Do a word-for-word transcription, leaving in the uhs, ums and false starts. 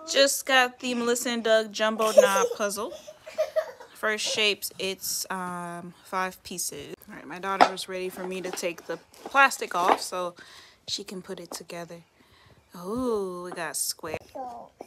Just got the Melissa and Doug Jumbo Knob puzzle. First shapes, it's um, five pieces. All right, my daughter was ready for me to take the plastic off so she can put it together. Oh, we got square.